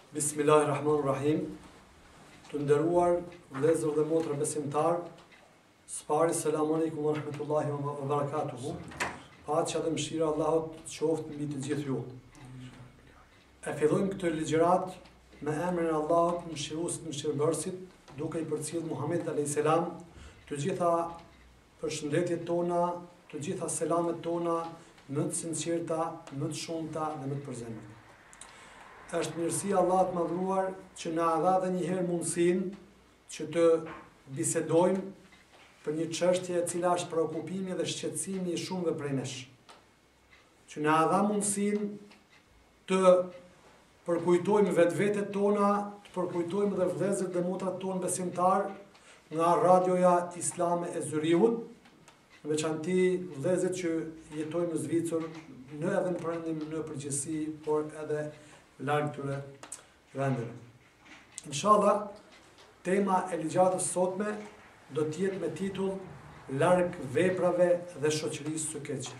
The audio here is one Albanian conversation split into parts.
Bismillahirrahmanirrahim. Të nderuar vëllezër dhe motra besimtar, së pari selamun alaikum wa rahmetullahi wa barakatuhu. Paqja dhe mëshira e Allahut qoftë mbi të gjithë ju. E fillojmë këtë ligjërat me emrin e Allahut, mëshiruesit, mëshirbërësit, duke i përcjellë Muhamedit alayhis salam të gjitha përshëndetjet tona, të gjitha selamet tona, më të sinqerta, më të shumta dhe më të përzemërta. Është mirësia e Allahut madhruar që na dha edhe një herë mundësinë që të bisedojmë për një çështje e cila është preokupimi dhe shqetësimi i shumëve prej nesh. Që na dha mundësinë të përkujtojmë vetvetet tona, të përkujtojmë dhe vëllezërit dhe motrat tonë besimtar nga radioja islame e Zyriut, në veçanti vëllezërit që jetojnë në Zvicër, në edhe në Perëndim në përgjithësi, por edhe larg këtyre vendeve. Inshallah, tema e ligjëratës sotme do të jetë me titull Larg veprave dhe shoqërisë së keqe.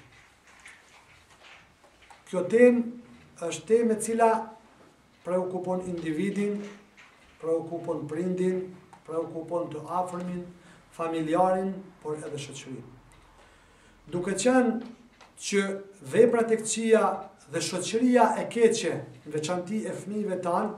Kjo temë është temë e cila preokupon individin, preokupon prindin, preokupon të afërmin, familjarin, por edhe shoqërinë. Duke qenë që veprat e këqija dhe shoqëria e keqe, në veçanti e fëmijëve tanë,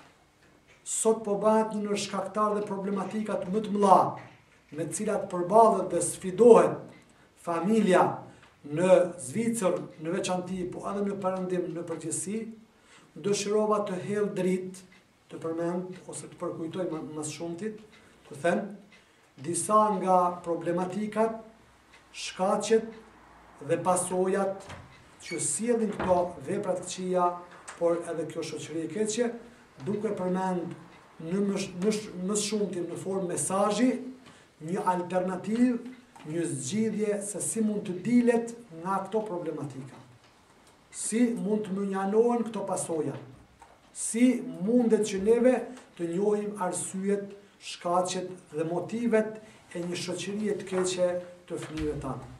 sot po bëhet një ndër shkaktar dhe problematikat më të mëdha me të cilat përballet dhe sfidohet familja në Zvicër, në veçanti, po edhe në Perëndim në përgjithësi, dëshirova të hell dritë, të përmend ose të përkujtoj më së shumtit, të them disa nga problematikat, shkaqet dhe pasojat që sjellin këto vepra të këqija, por edhe kjo shoqëri e keqe, duke përmend në më shumtin në formë mesazhi, një alternativë, një zgjidhje se si mund të dilet nga këto problematika. Si mund të mënjanohen këto pasoja. Si mundet që neve të njohim arsyet, shkaqet dhe motivet e një shoqërie të keqe të fëmijëve tanë.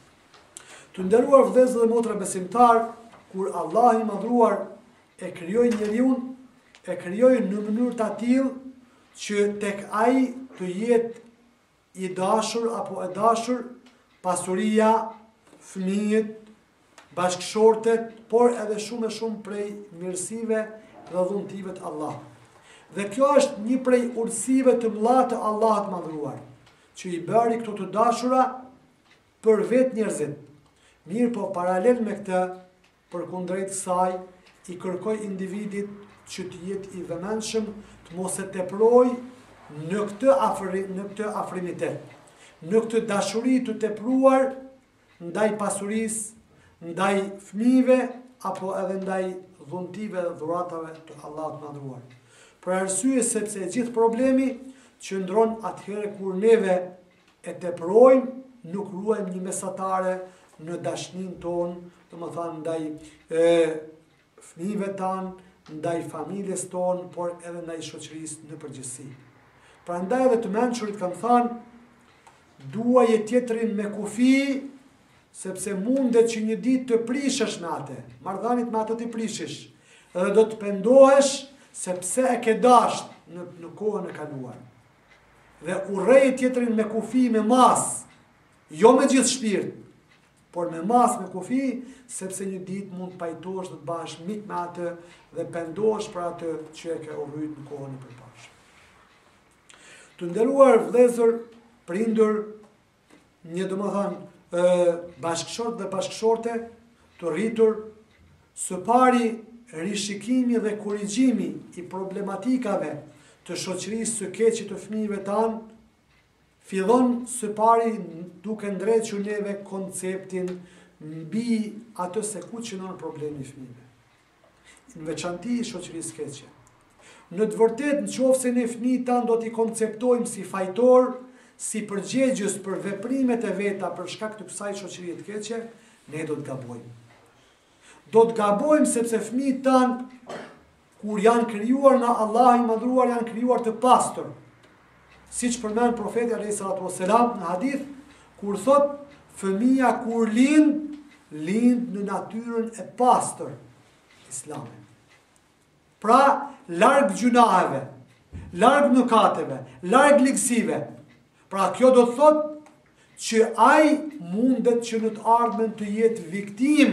Të nderuar vëllezër dhe motra besimtar, kur Allah i madhruar e krijoi njeriun, e krijoi në mënyrë të tillë që tek ai të jetë i dashur apo e dashur pasuria, fëmijët, bashkëshortet, por edhe shumë e shumë prej mirësive dhe dhuntive të Allahut. Dhe kjo është një prej urtësive të mëdha të Allahut madhruar, që i bëri këto të dashura për vetë njerëzit. Mirë po paralel me këtë, përkundrejt kësaj, i kërkoj individit që të jetë i vëmendshëm, të mos e teproj në këtë afrimitet, në këtë dashuri të tepruar ndaj pasurisë, ndaj fëmijëve apo edhe ndaj dhuntive dhe dhuratave të Allahut madhruar. Për arsye sepse gjithë problemi qëndron atëherë kur neve e teprojmë, nuk ruajmë një mesatare në dashnin tonë, të më thanë ndaj fëmijëve tanë, ndaj familjes tonë, por edhe ndaj shoqërisë në përgjithësi. Prandaj edhe të mençurit kanë thënë, duaje tjetrin me kufi, sepse mundet që një ditë të prishësh me atë, marrëdhëniet me atë të prishesh, edhe do të pendohesh sepse e ke dasht në kohën e kaluar. Dhe urrej tjetrin me kufi, me mas, jo me gjithë shpirt, por me mas, me kufi, sepse një ditë mund të pajtohesh dhe të bash mik me atë dhe pendohesh për atë që e ke urryt në kohën e përpashme. Të nderuar vëllezër, prindër, një domethënë bashkëshort dhe bashkëshorte të rritur, së pari rishikimi dhe korrigjimi i problematikave të shoqërisë së keqe të fëmijëve tanë, fillon së pari duke ndrequr neve konceptin mbi atë se ku qëndron problemi i fëmijëve. Në veçanti i shoqërisë keqe. Në të vërtetë, nëse ne fëmijët tanë do t'i konceptojmë si fajtor, si përgjegjës për veprimet e veta për shkak të kësaj shoqërie të keqe, ne do të gabojmë. Do të gabojmë sepse fëmijët tanë, kur janë krijuar nga Allahu i madhruar, janë krijuar të pastër. Siç përmend profeti alayhis salatu wassalam në hadith, kur thot fëmia kur lind në natyrën e pastër islame. Pra, larg gjunaheve, larg mëkateve, larg ligësive. Pra, kjo do të thotë që ai mundet që në të ardhmen të jetë viktim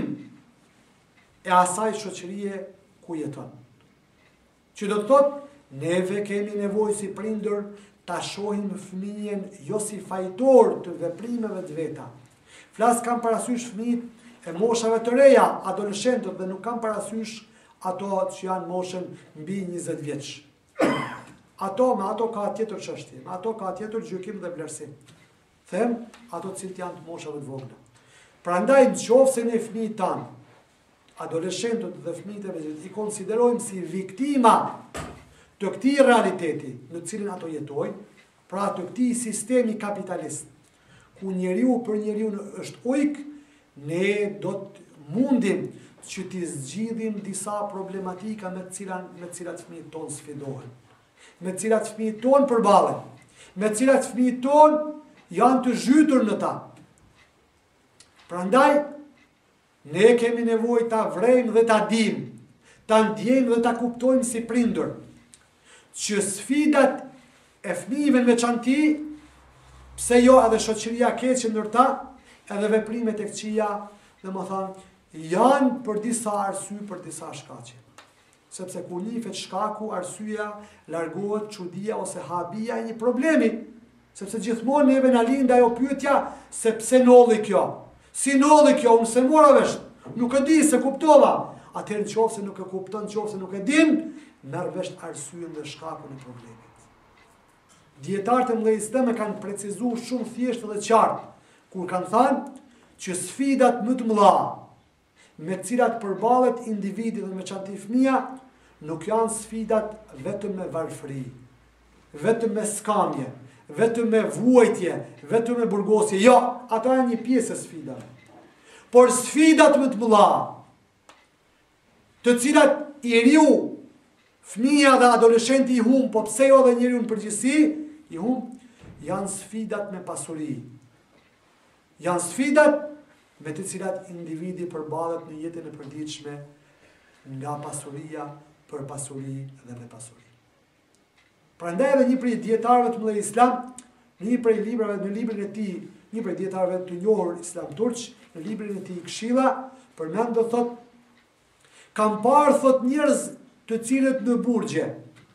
e asaj shoqërie ku jeton. Që do të thotë, neve kemi nevojë si prindër ta shohim fëmijën jo si fajtor të veprimeve të veta. Flas kam parasysh fëmijët e moshave të reja, adoleshentët, dhe nuk kam parasysh ato që janë moshën mbi 20 vjeç. Me ato ka tjetër çështje, me ato ka tjetër gjykim dhe vlerësim. Them, ato cilët janë të moshave të vogla. Prandaj nëse ne fëmijët tanë, adoleshentët dhe fëmijët e vegjël, i konsiderojmë si viktima të këtij realiteti në cilin ato jetojnë, pra të këtij sistemi kapitalist, ku njeriu për njeriu është ujk, ne do të mundim që t'i zgjidhim disa problematika me cilat fëmijët tonë sfidohen, me cilat fëmijët tonë përballen, me cilat fëmijët tonë janë të zhytur në ta. Prandaj, ne kemi nevojë ta vrejmë dhe ta dimë, ta ndjejmë dhe ta kuptojmë si prindër, që sfidat e fëmijëve në veçanti, pse jo edhe shoqëria keqe ndër ta, edhe veprimet e këqija, domethënë, janë për disa arsye, për disa shkaqe. Sepse kur nifet shkaku, arsyeja largohet çudia ose habia e një problemi. Sepse gjithmonë neve na lind ajo pyetja se pse nolli kjo? Si nolli kjo? Unë se mora vesh, nuk e di, se kuptova. Atëherë nëse nuk e kupton, nëse nuk e din, merr vesh arsyen dhe shkakun e problemit. Dietarët e mëdhenj islame kanë precizuar shumë thjesht dhe qartë, kur kanë thënë që sfidat më të mëdha me cilat përballet individi dhe veçanti fëmia, nuk janë sfidat vetëm me varfëri, vetëm me skamje, vetëm me vuajtje, vetëm me burgosje. Jo, ato janë një pjesë e sfidave. Por sfidat më të mëdha, të cilat njeriu, fëmia dhe adoleshenti i humb, po pse jo dhe njeriu në përgjithësi i humb, janë sfidat me pasuri. Janë sfidat me të cilat individi përballet në jetën e përditshme nga pasuria për pasuri dhe me pasuri. Prandaj edhe një prej dietarëve të mëdhenj islam, në një prej librave, në librin e tij, një prej dietarëve të njohur islam turq, në librin e tij Këshilla, përmend dhe thot, kam parë thot njerëz të cilët në burgje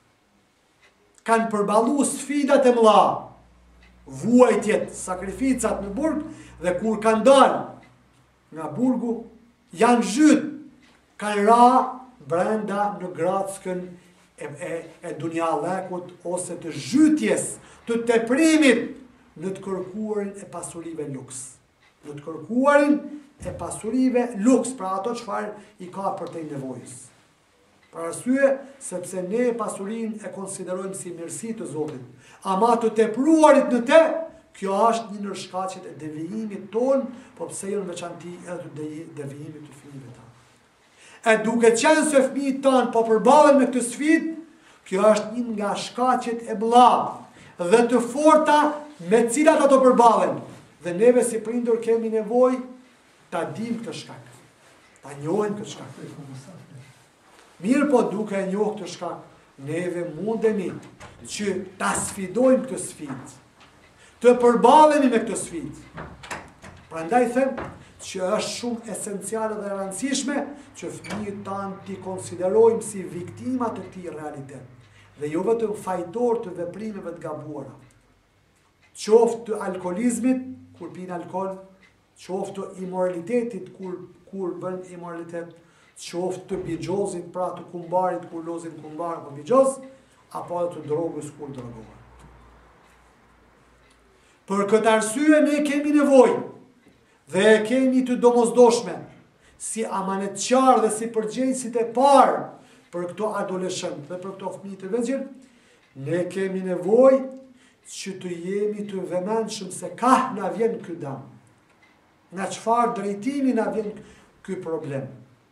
kanë përballuar sfidat e mëdha, vuajtjet, sakrificat në burg, dhe kur kanë dalë nga burgu, janë zhyt, kanë ra brenda në grackën e dunjallekut, ose të zhytjes, të teprimit në të kërkuarin e pasurive luks. Në të kërkuarin e pasurive luks, pra ato çfarë i ka për të nevojës. Për arsye, sepse ne pasurinë e konsiderojmë si mirësi të Zotit, ama të tepruarit në te, kjo është një ndër shkaqet e devijimit ton, po pse jo në veçanti edhe të devijimit të fëmijëve tanë. E duke qenë se fëmijët tanë po përballen me këtë sfidë, kjo është një nga shkaqet e mëdha dhe të forta me cilat ato përballen. Dhe neve si prindër kemi nevojë ta dimë këtë shkak, ta njohim këtë shkak. Mirë po duke e njohur këtë shkak, neve mundemi që ta sfidojmë këtë sfidë, të përballemi me këtë sfidë. Prandaj them që është shumë esenciale dhe e rëndësishme që fëmijët tanë t'i konsiderojmë si viktima të këtij realitet, dhe jo vetëm fajtor të veprimeve të gabuara. Qoftë të alkoolizmit kur pinë alkool, qoftë të imoralitetit kur bën imoralitet, qoftë të bigjozit, pra të kumbarit kur lozin kumbar apo bigjoz, apo të drogës kur drogohet. Për këtë arsye ne kemi nevojë dhe e kemi të domosdoshme si amanetqar dhe si përgjegjësit e parë për këto adoleshent dhe për këto fëmijë të vegjël, ne kemi nevojë që të jemi të vëmendshëm se ka na vjen ky dëm. Nga çfarë drejtimi na vjen ky problem.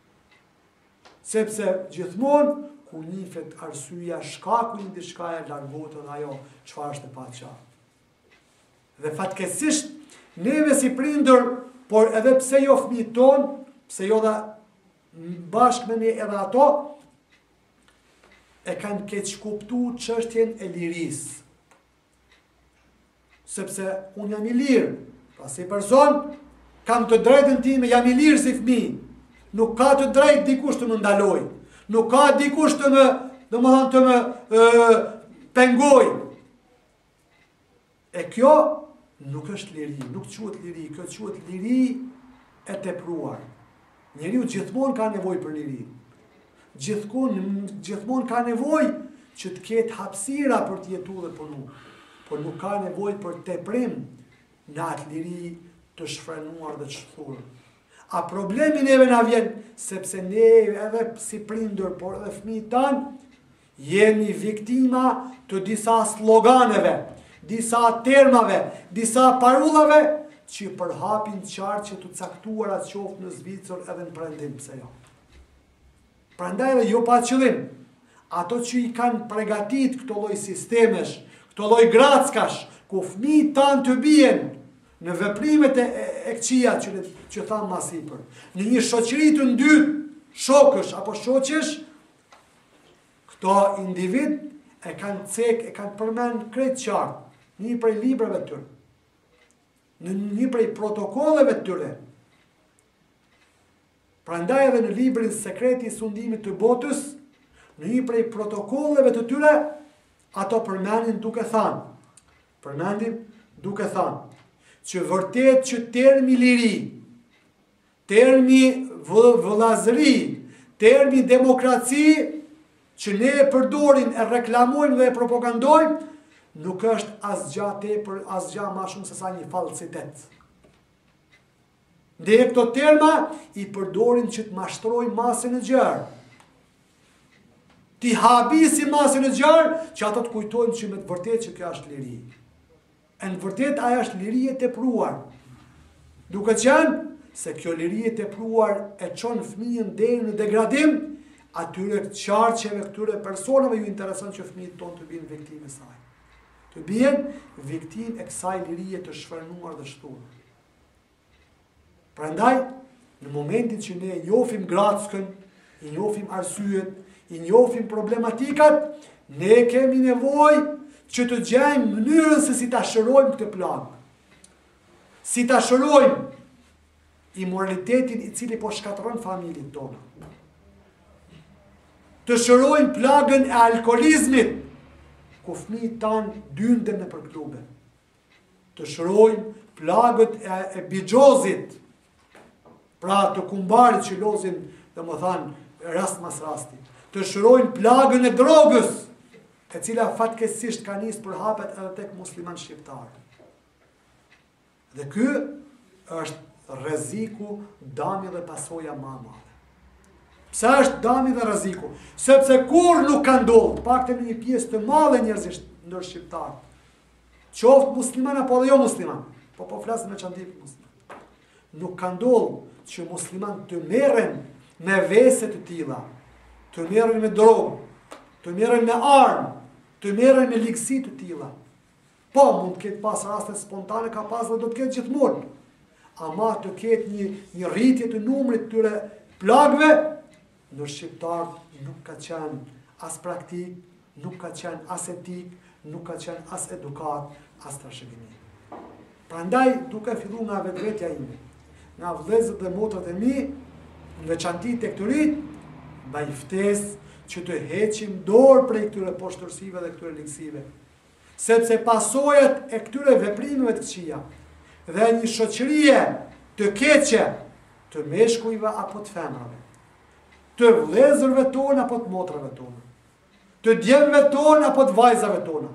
Sepse gjithmonë kur nifet arsyeja, shkaku i diçka e largohet edhe ajo çfarë është e paqartë. Dhe fatkeqësisht neve si prindër, por edhe pse jo fëmijët tonë, pse jo dhe bashkë me ne edhe ato, e kanë keq kuptuar çështjen e lirisë. Sepse unë jam i lirë, pra si person, kam të drejtën time, jam i lirë si fëmijë. Nuk ka të drejtë dikush të më ndaloj. Nuk ka dikush të më pengoj. E kjo nuk është liri, nuk quhet liri, kjo quhet liri e tepruar. Njeriu gjithmonë ka nevojë për liri. Gjithmonë ka nevojë që të ketë hapësira për të jetuar dhe punu. Por nuk ka nevojë për teprim në atë liri të shfrenuar dhe të shthurë. A problemi neve na vjen sepse ne edhe si prindër, por edhe fëmijët tanë jemi viktima të disa sloganeve, disa termave, disa parullave që përhapin qartë që të caktuara qoftë në Zvicër edhe në Perëndim, pse jo. Prandaj edhe jo pa qëllim, ato që i kanë përgatit këto lloj sistemesh, këto lloj grackash, ku fëmijët tanë të bien në veprimet e këqija që thamë ma sipër, në një shoqëri të ndytë, shokësh apo shoqesh, këto individ e kanë përmend krejt qartë, një prej librave të tyre, në një prej protokolleve të tyre. Prandaj edhe në librin Sekreti i sundimit të botës, në një prej protokolleve të tyre, ato përmendin duke thënë, që vërtet që termi liri, termi vëllazëri, termi demokraci, që ne e përdorim, e reklamojmë dhe e propagandojmë, nuk është asgjë tepër, asgjë më shumë se sa një fallcitet. Dhe këto terma i përdorin që të mashtrojnë masën e gjerë. Ti habisi masën e gjerë, që ato të kujtojnë që me të vërtet që kjo është liri. E në vërtet aja është liri e tepruar. Duke qenë se kjo liri e tepruar e çon fëmijën deri në degradim, atyre qarqeve, këtyre personave ju intereson që fëmijët tonë të binë viktimë e saj. Të binë viktimë e kësaj lirie të shfrenuar dhe shtuar. Prandaj, në momentin që ne njohim grackën, i njohim arsyet, i njohim problematikat, ne kemi nevojë që të gjejmë mënyrën se si ta shërojmë këtë plagë. Si ta shërojmë imoralitetin i cili po shkatërron familjen tonë. Të shërojmë plagën e alkoolizmit, ku fëmijët tanë dynden nëpër klube. Të shërojmë plagët e bigjozit, pra të kumbarit që lozin, domethënë rast mas rasti. Të shërojmë plagën e drogës, e cila fatkeqësisht ka nisë për hapet edhe tek musliman shqiptar. Dhe ky është rreziku, dami dhe pasoja më e madhe. Pse është dami dhe rreziku? Sepse kur nuk ka ndodhur, paktën në një pjesë të madhe njerëzish ndër shqiptar, qoftë musliman apo jo musliman, po flasim me çandip musliman. Nuk ka ndodhur që musliman të merren me vese të tilla, të merren me drogë, të merren me armë, të merren me ligësi të tilla. Po, mund të ketë pas raste spontane, ka pas dhe do të ketë gjithmonë. Ama të ketë një rritje të numrit të tyre plagëve, në shqiptarët nuk ka qenë as praktik, nuk ka qenë as etik, nuk ka qenë as edukat, as trashëgimi. Prandaj, duke filluar nga vetvetja ime, nga vëllezërit dhe motrat e mi, në veçanti tek këtyrit, mbaj ftesë që të heqim dorë prej këtyre poshtërsive dhe këtyre ligësive. Sepse pasojat e këtyre veprimeve të këqija dhe një shoqërie të keqe të meshkujve apo të femrave, të vëllezërve tonë apo të motrave tonë, të djemve tonë apo të vajzave tonë,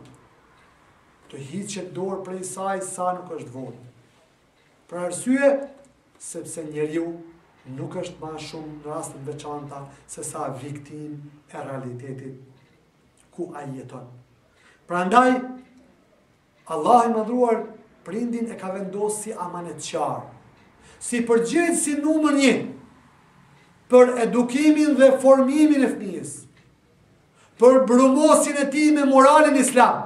të hiqet dorë prej saj sa nuk është vonë. Për arsye, sepse njeriu nuk është më shumë në rastin veçanta se sa viktim e realitetit ku ai jeton. Prandaj, Allah i madhruar prindin e ka vendosur si amanetqar, si përgjegjësi numër 1 për edukimin dhe formimin e fëmijës, për brumosin e tij me moralin islam.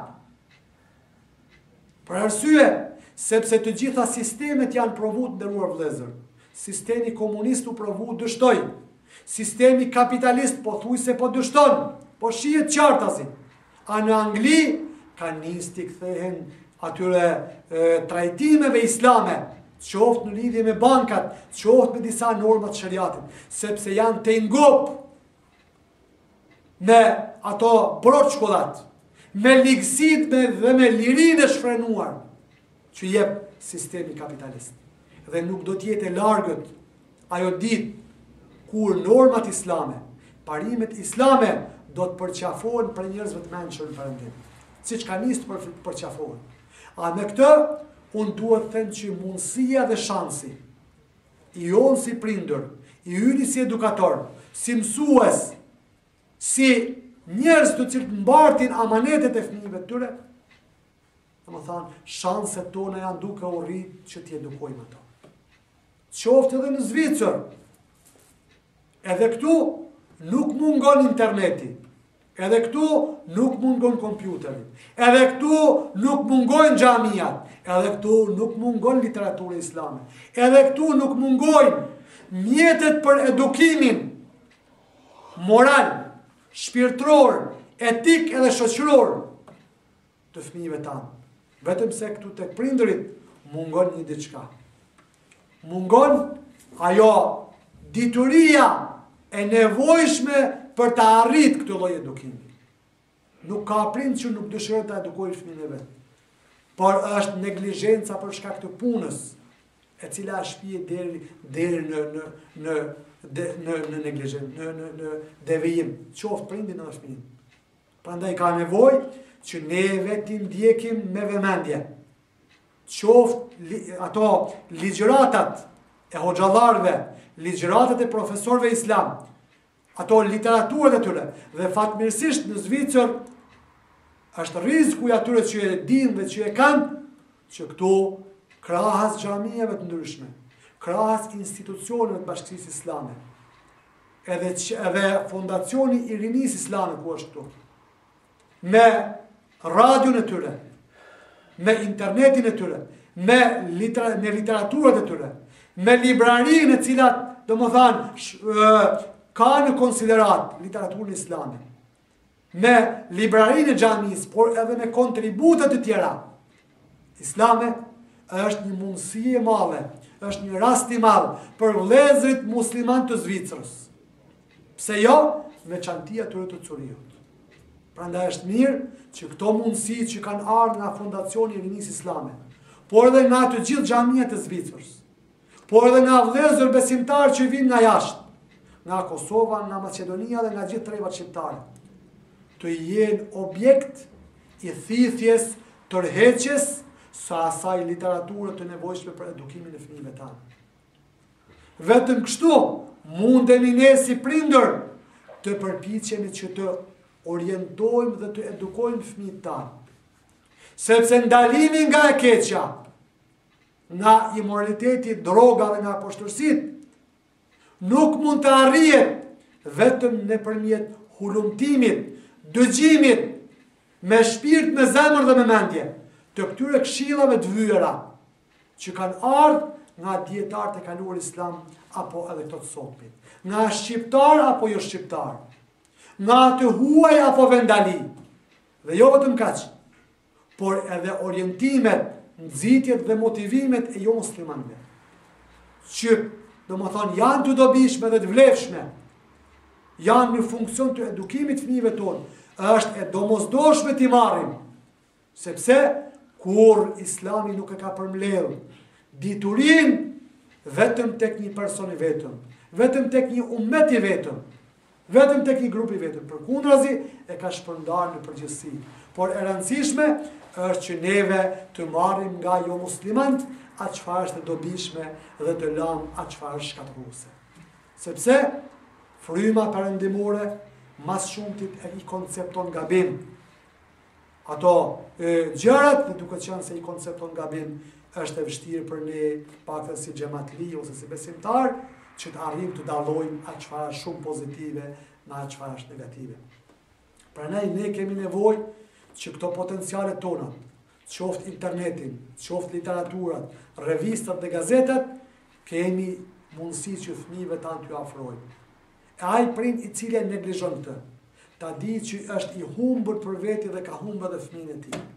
Për arsye, sepse të gjitha sistemet janë provu të nderuar vëllezër. Sistemi komunist u provu dështoi. Sistemi kapitalist pothuajse po dështon. po shihet qartazi. A në Angli ka nis t'i kthehen atyre trajtimeve islame, qoftë në lidhje me bankat, qoftë me disa normat shariatit, sepse janë të ngop me ato broçkollat, me ligësit dhe me lirinë e shfrenuar që jep sistemi kapitalist. Dhe nuk do t'jetë e largët ajo ditë kur normat islame, parimet islame do të përqafohen për njerëzve të mençur në Perëndim, siç ka nisë të përqafohen. A me këtë, unë duhet të them që mundësia dhe shansi i jonë si prindër, i yni si edukator, si mësues, si njerëz të cilët mbartin amanetet e fëmijëve të tyre, domethënë shanset tona janë duke u rritë që t'i edukojmë ato. Qoftë edhe në Zvicër, edhe këtu nuk mungon interneti, edhe këtu nuk mungon kompjuteri, edhe këtu nuk mungojnë xhamiat, edhe këtu nuk mungon literatura islame, edhe këtu nuk mungojnë mjetet për edukimin moral, shpirtëror, etik edhe shoqëror të fëmijëve tanë. Vetëm se këtu tek prindërit mungon një diçka. Mungon ajo dituria e nevojshme për të arrit këtë lloj edukimi. Nuk ka prind që nuk dëshiron të edukojë fëmijën e vet, por është neglizhenca për shkak të punës, e cila shpije deri në neglizhencë, në devijim, qoftë prindin apo fëmijën. Prandaj ka nevojë që neve ti ndjekim me vëmendje. Qoftë ato ligjëratat e hoxhallarëve, ligjëratat e profesorëve islam, ato literaturat e tyre, dhe fatmirësisht në Zvicër është rreziku i atyre që e dinë dhe që e kanë, që këtu krahas xhamieve të ndryshme, krahas institucioneve të Bashkisë Islame, edhe fondacioni i rinisë islame ku është këtu, me radion e tyre, me internetin e tyre, me literaturat e tyre, me librarinë e cilat, domethënë, ka në konsiderat literaturën islame, me librarinë e xhamisë, por edhe me kontributet të tjera islame, është një mundësi e madhe, është një rast i madh për vëllezërit musliman të Zvicrës. Pse jo, me çantia tyre të Curiut. Prandaj është mirë që këto mundësi që kanë ardhur nga fondacioni i rinisë islame, por edhe nga të gjithë xhamiat e Zvicrës, por edhe nga vëllezër besimtarë që vinë nga jashtë, nga Kosova, nga Maqedonia dhe nga gjithë trevat shqiptare, të jenë objekt i thithjes, tërheqjes së asaj literaturë të nevojshme për edukimin e fëmijëve tanë. Vetëm kështu mundemi ne si prindër të përpiqemi që të orientojmë dhe të edukojmë fëmijët tanë. Sepse ndalimi nga e keqja, nga immoraliteti, droga dhe nga poshtërsitë, nuk mund të arrihet vetëm nëpërmjet hulumtimit, dëgjimit, me shpirt, me zemër dhe me mendje, të këtyre këshillave të vyera që kanë ardhur nga dietarët e kaluar islam apo edhe këto të sotmit, nga shqiptar apo jo shqiptar, nga të huaj apo vendali, dhe jo vetëm kaq, por edhe orientimet, nxitjet dhe motivimet e jo muslimanëve, që domethënë janë të dobishme dhe të vlefshme, janë në funksion të edukimit fëmijëve tonë, është e domosdoshme t'i marrim, sepse kur Islami nuk e ka përmbledhur diturinë vetëm tek një person i vetëm, vetëm tek një ummet i vetëm, vetëm tek një grup i vetëm, përkundrazi e ka shpërndarë në përgjithësi. Por e rëndësishme është që neve të marrim nga jo muslimant atë çfarë është e dobishme dhe të lëm atë çfarë është shkatërruese. Sepse fryma perëndimore mas shumtit e i koncepton gabim. Ato gjërat, dhe duke qenë se i koncepton gabim, është e vështirë për ne paktën si xhamatli ose si besimtar që të arrijmë të dallojmë atë çfarë është shumë pozitive me atë çfarë është negative. Prandaj ne kemi nevojë që këto potenciale tona, qoftë internetin, qoftë literaturat, revistat dhe gazetat, kemi mundësi që fëmijëve tanë t'ju afrojmë. E ai prind i cili e neglizhon këtë, ta di që është i humbur për veti dhe ka humbur edhe fëmijën e tij.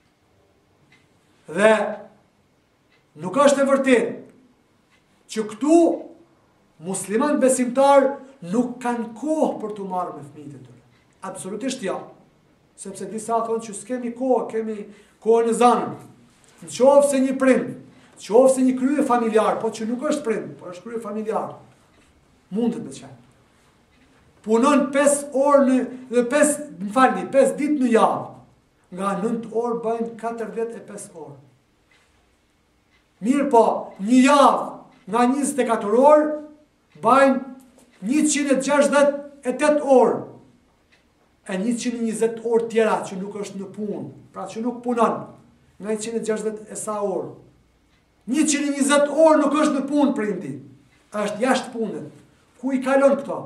Dhe nuk është e vërtetë që këtu musliman besimtar nuk kanë kohë për të marrë me fëmijët e tyre. Absolutisht ja. Sepse disa thonë që s'kemi kohë, kemi kohë në zanën. Në qoftë se një prind, në qoftë se një krye familjar, po që nuk është prind, po është krye familjar, mundet me qenë. Punon 5 orë në 5 ditë në javë. Nga 9 orë bëjnë 45 orë. Mirë po, një javë nga 24 orë bëjnë 168 orë. E 120 orë tjera që nuk është në punë, pra që nuk punon, nga 160 e sa orë. 120 orë nuk është në punë prindi, është jashtë punët. Ku i kalon këto?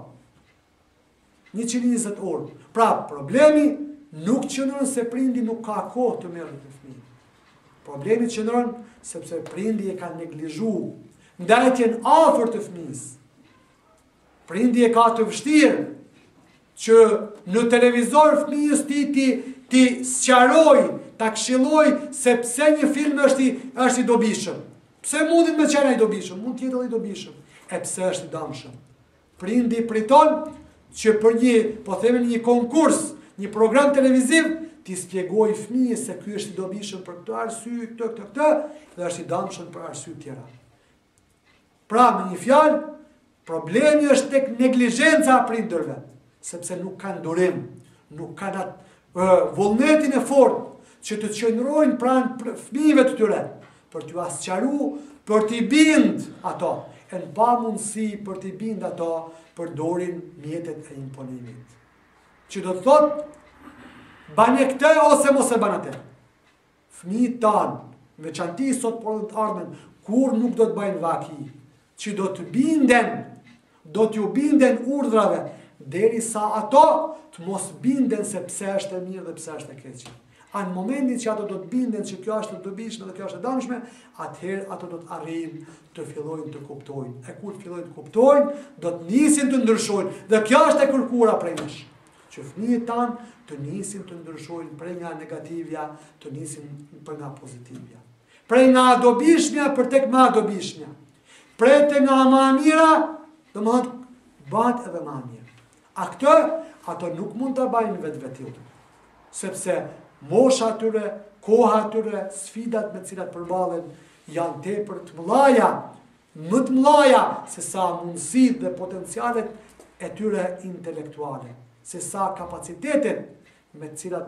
120 orë. Pra, problemi nuk qëndron se prindi nuk ka kohë të merret me fëmijën. Problemi qëndron sepse prindi e ka neglizhuar ndajtjen afër të fëmijës. Prindi e ka të vështirë që në televizor fëmijës ti sqaroj, ta këshilloj se pse një film është i dobishëm. Pse mundin me qenë i dobishëm? Mund tjetë edhe i dobishëm. E pse është i dëmshëm? Prindi priton që për një konkurs, një program televiziv, ti spjegoj fëmijës se ky është i dobishëm për këtë arsye, këtë, dhe është i dëmshëm për arsye tjera. Pra, me një fjalë, problemi është tek neglizhenca e prindërve, sepse nuk kanë durim, nuk kanë vullnetin e fortë që të qëndrojnë pranë fëmijëve të tyre, për t'ju asqaru, për t'i bind ato, e në pa mundësi për t'i bind ato, përdorin mjetet e imponimit. Që do të thotë, bane këte ose mos e bane atë. Fëmijët tanë, veçanti sot por të ardhmen, kur nuk do të bëjnë vaki, që do të t'ju binden urdhrave, derisa ato të mos binden se pse është e mirë dhe pse është e keqe. A në momentin që ato do të binden që kjo është e dobishme dhe kjo është e dëmshme, atëherë ato do të arrijnë të fillojnë të kuptojnë. E kur fillojnë të kuptojnë, do të nisin të ndryshojnë. Dhe kjo është e kërkuara prej nesh. Që fëmijët tanë të nisin të ndryshojnë prej nga negativja, të nisin për nga pozitivja. Prej nga dobishmja për tek ma dobishmja. Prej te nga ma mira, do më thëtë, bat edhe ma mirë. A këtë, ato nuk mund të bajnë vetë. Sepse mosha atyre, koha atyre, sfidat me cilat përballen janë tepër të mëdha, më të mëdha se sa mundësit dhe potencialet e tyre intelektuale, se sa kapacitetet me cilat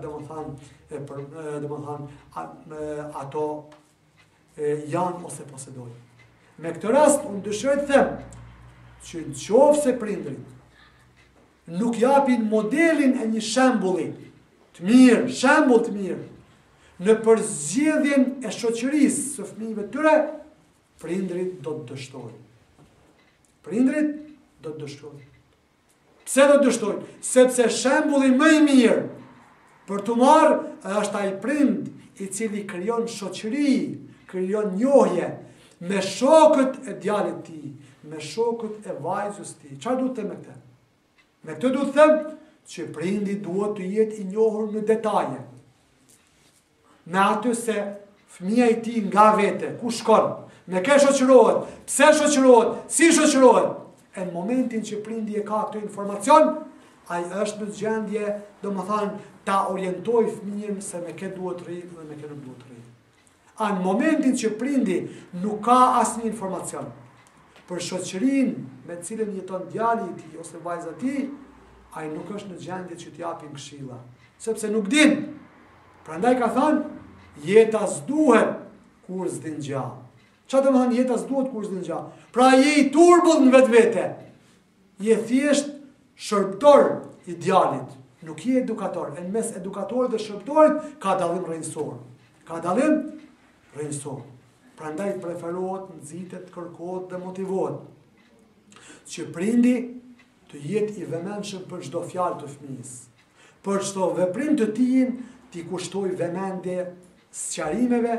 ato janë ose posedojnë. Me këtë rast, unë dëshiroj të them që në qoftë se prindrit nuk japin modelin e një shembulli të mirë, shembull të mirë, në përzgjedhjen e shoqërisë së fëmijëve tyre, prindrit do të dështojnë. Prindrit do të dështojnë. Pse do të dështojnë? Sepse shembulli më i mirë për të marrë është ai prind i cili krijon shoqëri, krijon njohje me shokët e djalit të tij, me shokët e vajzës së tij. Çfarë duhet të them me këtë? Me këtë duhet të them që prindi duhet të jetë i njohur në detaje. Me atë se fëmia i tij nga vete, ku shkon, me kë shoqërohet, pse shoqërohet, si shoqërohet. E në momentin që prindi e ka këtë informacion, ai është në gjendje, domethënë, ta orientojë fëmijën se me kë duhet rritë dhe me kë nuk duhet rritë. A në momentin që prindi nuk ka asnjë informacion për shoqërinë me cilën jeton djali i tij ose vajza e tij, ai nuk është në gjendje që t'japin këshilla, sepse nuk din. Prandaj ka thënë, jeta s'duhet kur s'din gjë. Çfarë do të thonë jeta s'duhet kur s'din gjë? Pra je i turbull në vetvete. Je thjesht shërbëtor i djalit, nuk je edukator. E në mes edukatorit dhe shërbëtorit ka dallim rrënjësor. Ka dallim rrënjësor. Prandaj preferohet, nxitet, kërkohet dhe motivohet që prindi të jetë i vëmendshëm për çdo fjalë të fëmijës. Për çdo veprim të tij t'i kushtoj vëmendje sqarimeve,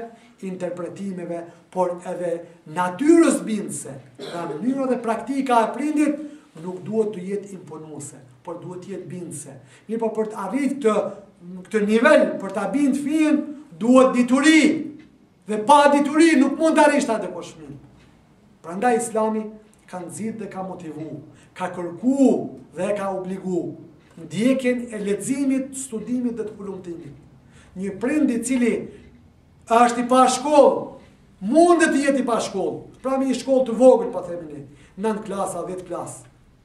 interpretimeve, por edhe natyrës bindse, nga mënyra dhe praktika e prindit, nuk duhet të jetë imponuese, por duhet të jetë bindse. Mirë po për të arritë këtë nivel, për të bindë fëmijën, duhet dituri. Dhe pa dituri nuk mund të arrish atë për fëmijën. Prandaj Islami ka nxit dhe ka motivu, ka kërku dhe ka obligu ndjekjen e leximit, studimit dhe të hulumtimit. Një prind i cili është i pa shkollë, mundet të jetë i pa shkollë. Pra me një shkollë të vogël, pa themi ne, 9 klasa, 10 klasë.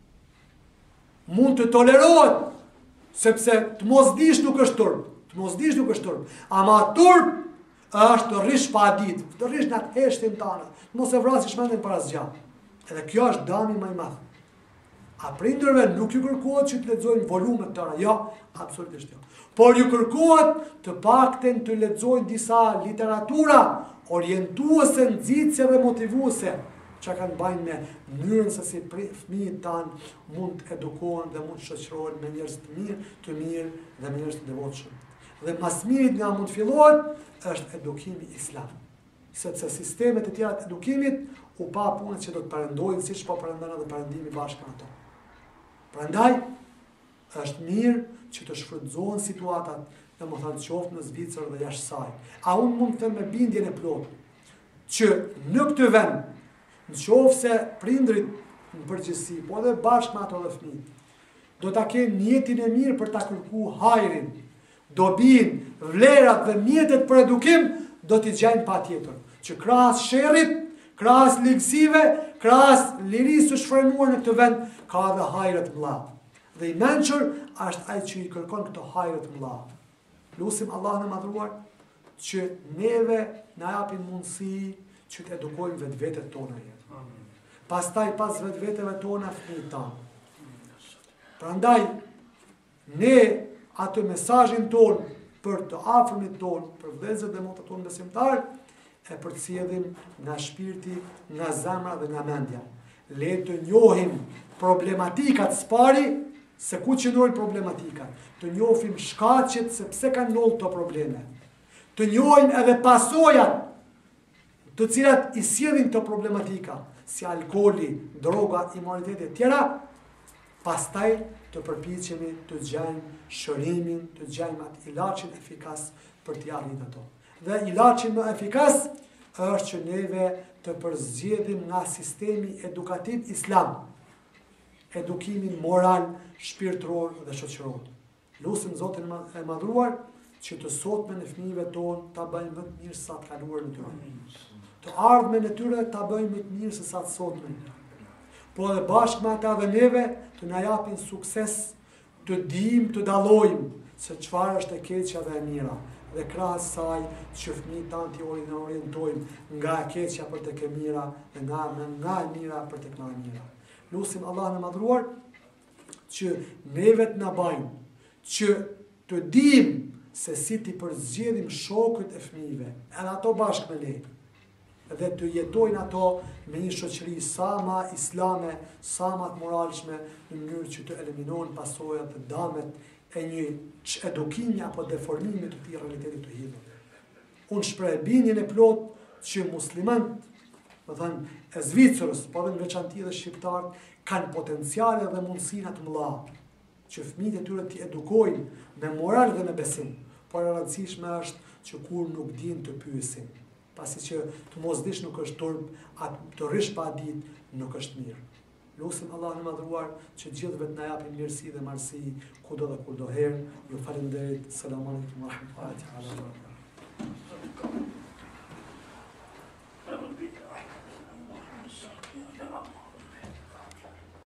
Mund të tolerohet, sepse të mos dish nuk është turp. Të mos dish nuk është turp. Ama turp është të rish pa ditë, të rish në atë heshtin tana, mos e vrasish mendin para zgjat. Edhe kjo është dami më i madh. A prindërve nuk ju kërkohet që të lexojnë volume të tëra, jo, absolutisht jo. Por ju kërkohet të paktën të lexojnë disa literatura orientuese, nxitëse dhe motivuese, që kanë bajnë me mënyrën se si fëmijët tanë mund të edukohen dhe mund të shoqërohen me njerëz të mirë dhe me njerëz të devotshëm. Dhe mas mirit nga mund fillohet është edukimi islam. Sepse sistemet e tjera të edukimit u pa punët që do të parendojnë, siç po parendon edhe parendimi bashkë me ato. Prandaj është mirë që të shfrytëzohen situatat, domethënë qoftë në Zvicër dhe jashtë saj. A unë mund të them me bindjen e plotë që në këtë vend, nëse prindrit në përgjithësi, po edhe bashkë me ato dhe fëmijët, do ta kenë mjetin e mirë për ta kërkuar hajrin, dobin, vlerat dhe mjetet për edukim, do t'i gjajnë patjetër. Që krahas sherrit, krahas ligësive, krahas lirisë së shfremuar në këtë vend, ka dhe hajret mëdha. Dhe i mençur është ai që i kërkon këto hajret mëdha. Lutim Allahun e madhruar që neve na japin mundësi që të edukojmë vetvetet tona. Pastaj pas vetveteve tona fëmijët tanë. Prandaj ne atë mesazhin ton për të afërmit ton, për vëllezërit dhe motrat tonë besimtar, e përcjellim nga shpirti, nga zemra dhe nga mendja. Le të njohim problematikat s'pari, se ku qëndrojnë problematikat. Të njohim shkaqet se pse kanë ndodhur këto probleme. Të njohim edhe pasojat të cilat i sjellin këto problematika, si alkooli, droga, immoraliteti e tjera, pastaj të përpiqemi të gjejmë shërimin, të gjejmë atë ilaçin efikas për t'i arritur ato. Dhe ilaçi më efikas është që neve të përzgjedhim nga sistemi edukativ islam, edukimin moral, shpirtëror dhe shoqëror. Lutim Zotin e madhruar që të sotmen e fëmijëve tonë ta bëjmë më të mirë se sa të kaluarën e tyre. Të ardhmen e tyre ta bëjmë më të mirë se sa të sotmen. Po edhe bashkë me ata dhe neve të na japin sukses, të dijmë, të dallojmë se çfarë është e keqja dhe e mira. Dhe krahas saj që fëmijët tanë t'i orientojmë nga e keqja për tek e mira dhe nga e mira për tek nga e mira. Lutim Allahun e madhruar që neve të na bajnë që të dijmë se si t'i përzgjedhim shokët e fëmijëve, edhe ato bashkë me ne, dhe të jetojnë ato me një shoqëri sa ma islame, sa ma të moralshme, në mënyrë që të eliminohen pasojat dhe damet e një edukimi apo deformimi të këtij realiteti të hidhur. Unë shpreh bindjen e plotë që muslimanët, do thënë e Zvicrës, po edhe në veçantë dhe shqiptarët, kanë potenciale dhe mundësina të mëdha që fëmijët e tyre t'i edukojnë me moral dhe me besim, por e rëndësishme është që kur nuk dinë të pyesin. Pasi që të mos dish nuk është turp, atë të rish pa ditë nuk është mirë. Lutim Allahun e madhruar që gjithëve të na japin mirësi dhe marrësi kudo dhe kudo herë. Ju falenderoj. Selam aleikum wa rahmatullahi wa barakatuh.